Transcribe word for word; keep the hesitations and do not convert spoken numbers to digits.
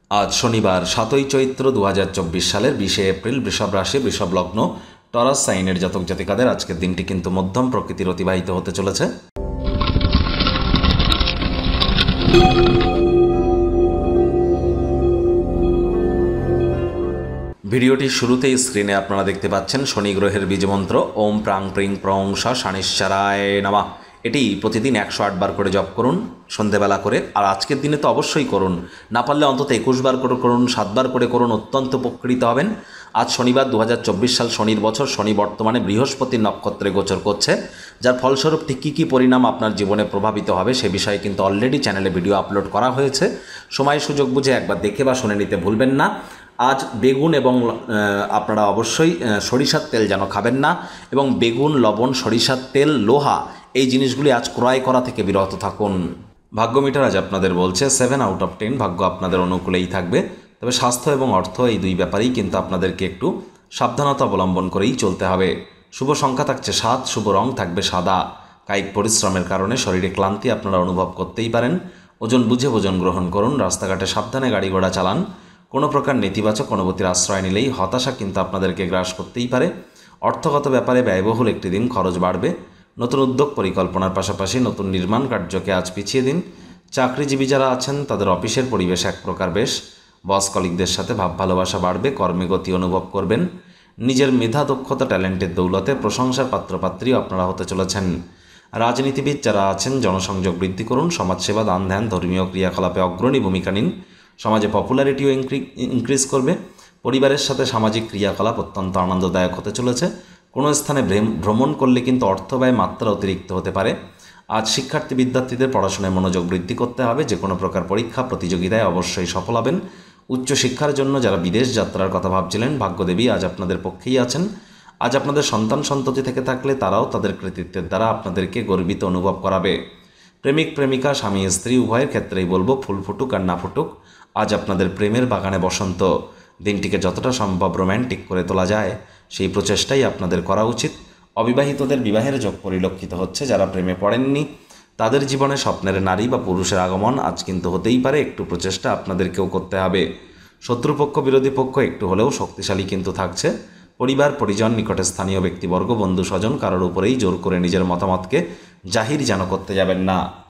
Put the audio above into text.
আজ শনিবার সাতই চৈত্র দু হাজার চব্বিশ সালের বিশে এপ্রিল, বৃষভ রাশি, বৃষভ লগ্ন, টরাস সাইনের জাতক জাতিকাদের আজকের দিনটি কিন্তু মধ্যম প্রকৃতির অতিবাহিত হতে চলেছে। ভিডিওটির শুরুতেই স্ক্রিনে আপনারা দেখতে পাচ্ছেন শনি গ্রহের বীজমন্ত্র ওম প্রাং প্রিং প্রং সা শানিশ্চারায় নমঃ। এটি প্রতিদিন একশো আট বার করে জপ করুন সন্ধেবেলা করে, আর আজকের দিনে তো অবশ্যই করুন, না পারলে অন্তত একুশ বার করে করুন, সাতবার করে করুন, অত্যন্ত উপকৃত হবেন। আজ শনিবার দু হাজার চব্বিশ সাল, শনির বছর। শনি বর্তমানে বৃহস্পতির নক্ষত্রে গোচর করছে, যার ফলস্বরূপ ঠিক কী কী পরিণাম আপনার জীবনে প্রভাবিত হবে সে বিষয়ে কিন্তু অলরেডি চ্যানেলে ভিডিও আপলোড করা হয়েছে। সময় সুযোগ বুঝে একবার দেখে বা শুনে নিতে ভুলবেন না। আজ বেগুন এবং আপনারা অবশ্যই সরিষার তেল যেন খাবেন না, এবং বেগুন, লবণ, সরিষার তেল, লোহা এই জিনিসগুলি আজ ক্রয় করা থেকে বিরত থাকুন। ভাগ্য মিটার আজ আপনাদের বলছে সেভেন আউট অফ টেন, ভাগ্য আপনাদের অনুকূলেই থাকবে। তবে স্বাস্থ্য এবং অর্থ এই দুই ব্যাপারেই কিন্তু আপনাদেরকে একটু সাবধানতা অবলম্বন করেই চলতে হবে। শুভ সংখ্যা থাকছে সাত, শুভ রং থাকবে সাদা। কায়িক পরিশ্রমের কারণে শরীরে ক্লান্তি আপনারা অনুভব করতেই পারেন। ওজন বুঝে ভোজন গ্রহণ করুন। রাস্তাঘাটে সাবধানে গাড়ি ঘোড়া চালান। কোনো প্রকার নেতিবাচক অনুভূতির আশ্রয় নিলেই হতাশা কিন্তু আপনাদেরকে গ্রাস করতেই পারে। অর্থগত ব্যাপারে ব্যয়বহুল একটি দিন, খরচ বাড়বে। নতুন উদ্যোগ পরিকল্পনার পাশাপাশি নতুন নির্মাণ কার্যকে আজ পিছিয়ে দিন। চাকরিজীবী যারা আছেন তাদের অফিসের পরিবেশ এক প্রকার বেশ। বস কলিগদের সাথে ভাব ভালোবাসা বাড়বে, কর্মে গতি অনুভব করবেন। নিজের মেধা, দক্ষতা, ট্যালেন্টের দৌলতে প্রশংসার পাত্রপাত্রী আপনারা হতে চলেছেন। রাজনীতিবিদ যারা আছেন জনসংযোগ বৃদ্ধি করুন। সমাজসেবা, দান ধ্যান, ধর্মীয় ক্রিয়াকলাপে অগ্রণী ভূমিকা নিন। সমাজে পপুলারিটিও ইনক্রিজ করবে। পরিবারের সাথে সামাজিক ক্রিয়াকলাপ অত্যন্ত আনন্দদায়ক হতে চলেছে। কোনো স্থানে ভ্রমণ করলে কিন্তু অর্থব্যয় মাত্রা অতিরিক্ত হতে পারে। আজ শিক্ষার্থী বিদ্যার্থীদের পড়াশোনায় মনোযোগ বৃদ্ধি করতে হবে। যে কোনো প্রকার পরীক্ষা প্রতিযোগিতায় অবশ্যই সফল হবেন। উচ্চশিক্ষার জন্য যারা বিদেশ যাত্রার কথা ভাবছিলেন, ভাগ্যদেবী আজ আপনাদের পক্ষেই আছেন। আজ আপনাদের সন্তান সন্ততি থেকে থাকলে তারাও তাদের কৃতিত্বের দ্বারা আপনাদেরকে গর্বিত অনুভব করাবে। প্রেমিক প্রেমিকা, স্বামী স্ত্রী উভয়ের ক্ষেত্রেই বলবো ফুল ফুটুক আর না ফুটুক, আজ আপনাদের প্রেমের বাগানে বসন্ত। দিনটিকে যতটা সম্ভব রোম্যান্টিক করে তোলা যায় সেই প্রচেষ্টাই আপনাদের করা উচিত। অবিবাহিতদের বিবাহের যোগ পরিলক্ষিত হচ্ছে। যারা প্রেমে পড়েননি তাদের জীবনে স্বপ্নের নারী বা পুরুষের আগমন আজ কিন্তু হতেই পারে। একটু প্রচেষ্টা আপনাদেরকেও করতে হবে। শত্রুপক্ষ বিরোধী পক্ষ একটু হলেও শক্তিশালী কিন্তু থাকছে। পরিবার পরিজন, নিকটে স্থানীয় ব্যক্তিবর্গ, বন্ধু স্বজন কারোর উপরেই জোর করে নিজের মতামতকে জাহির যেন করতে যাবেন না।